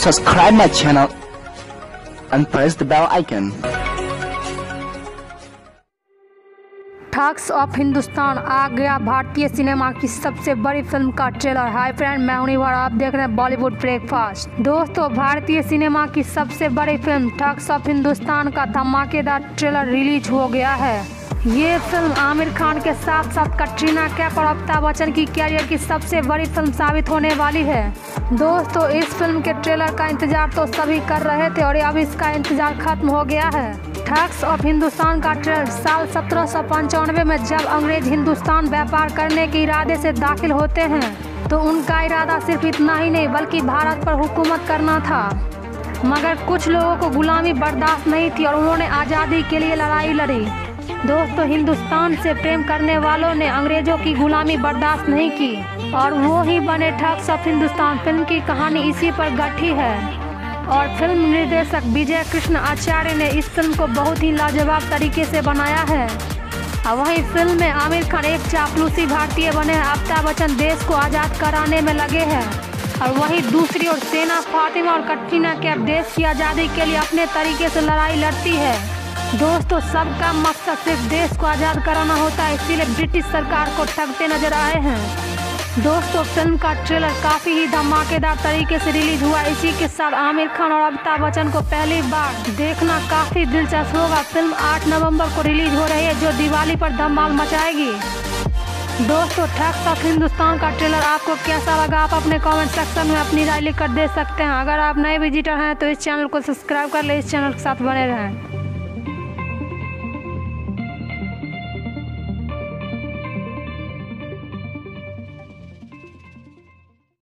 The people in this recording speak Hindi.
subscribe my channel and press the bell icon. Thugs of Hindustan आ गया भारतीय सिनेमा की सबसे बड़ी फिल्म का ट्रेलर। हाय फ्रेंड, मैं हूं निवार, आप देख रहे हैं बॉलीवुड ब्रेकफास्ट। दोस्तों, भारतीय सिनेमा की सबसे बड़ी फिल्म ठग्स ऑफ हिंदुस्तान का धमाकेदार ट्रेलर रिलीज हो गया है। ये फिल्म आमिर खान के साथ साथ कटरीना कैफ और अमिताभ बच्चन की कैरियर की सबसे बड़ी फिल्म साबित होने वाली है। दोस्तों, इस फिल्म के ट्रेलर का इंतजार तो सभी कर रहे थे और अब इसका इंतजार खत्म हो गया है। ठग्स ऑफ हिंदुस्तान का ट्रेलर साल 1795 में जब अंग्रेज हिंदुस्तान व्यापार करने के इरादे से दाखिल होते हैं तो उनका इरादा सिर्फ इतना ही नहीं बल्कि भारत पर हुकूमत करना था। मगर कुछ लोगों को गुलामी बर्दाश्त नहीं थी और उन्होंने आज़ादी के लिए लड़ाई लड़ी। दोस्तों, हिंदुस्तान से प्रेम करने वालों ने अंग्रेजों की गुलामी बर्दाश्त नहीं की और वो ही बने ठग्स ऑफ हिंदुस्तान। फिल्म की कहानी इसी पर गठी है और फिल्म निर्देशक विजय कृष्ण आचार्य ने इस फिल्म को बहुत ही लाजवाब तरीके से बनाया है। वहीं फिल्म में आमिर खान एक चापलूसी भारतीय बने हैं, अमिताभ बच्चन देश को आज़ाद कराने में लगे हैं और वहीं दूसरी ओर सेना फातिमा और कटरीना कैफ देश की आज़ादी के लिए अपने तरीके से लड़ाई लड़ती है। दोस्तों, सबका मकसद सिर्फ देश को आज़ाद कराना होता है, इसीलिए ब्रिटिश सरकार को ठगते नजर आए हैं। दोस्तों, फिल्म का ट्रेलर काफ़ी ही धमाकेदार तरीके से रिलीज हुआ। इसी के साथ आमिर खान और अमिताभ बच्चन को पहली बार देखना काफ़ी दिलचस्प होगा। फिल्म 8 नवंबर को रिलीज हो रही है जो दिवाली पर धमाल मचाएगी। दोस्तों, ठग्स ऑफ हिंदुस्तान का ट्रेलर आपको कैसा लगा, आप अपने कमेंट सेक्शन में अपनी राय लिखकर दे सकते हैं। अगर आप नए विजिटर हैं तो इस चैनल को सब्सक्राइब कर ले, इस चैनल के साथ बने रहें।